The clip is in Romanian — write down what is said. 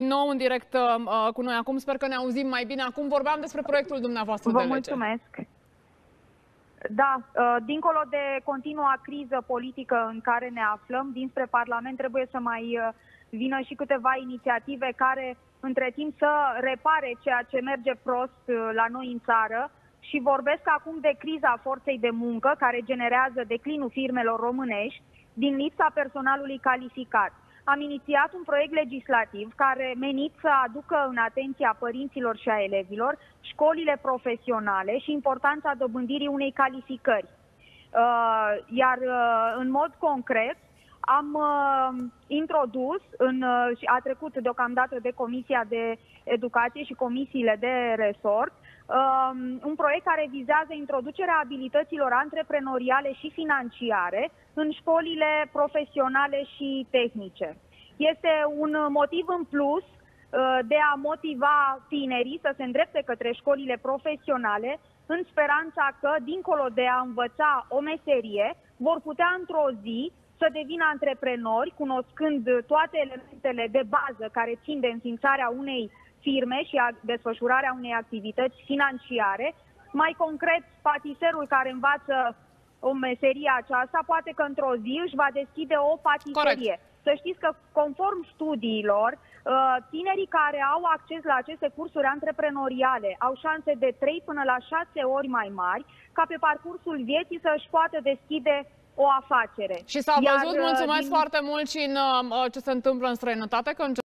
Nou în direct cu noi acum, sper că ne auzim mai bine. Acum vorbeam despre proiectul dumneavoastră de lege. Vă mulțumesc. Da, dincolo de continua criză politică în care ne aflăm, dinspre Parlament trebuie să mai vină și câteva inițiative care între timp să repare ceea ce merge prost la noi în țară. Și vorbesc acum de criza forței de muncă care generează declinul firmelor românești din lipsa personalului calificat. Am inițiat un proiect legislativ care menit să aducă în atenția părinților și a elevilor școlile profesionale și importanța dobândirii unei calificări. Iar în mod concret am introdus, și a trecut deocamdată de Comisia de Educație și comisiile de resort, un proiect care vizează introducerea abilităților antreprenoriale și financiare în școlile profesionale și tehnice. Este un motiv în plus de a motiva tinerii să se îndrepte către școlile profesionale în speranța că, dincolo de a învăța o meserie, vor putea într-o zi să devină antreprenori, cunoscând toate elementele de bază care țin de înființarea unei firme și a desfășurarea unei activități financiare. Mai concret, patiserul care învață o meserie aceasta, poate că într-o zi își va deschide o patiserie. Corect. Să știți că, conform studiilor, tinerii care au acces la aceste cursuri antreprenoriale au șanse de 3 până la 6 ori mai mari ca pe parcursul vieții să își poată deschide o afacere. Și s-a văzut, mulțumesc foarte mult, și în ce se întâmplă în străinătate, că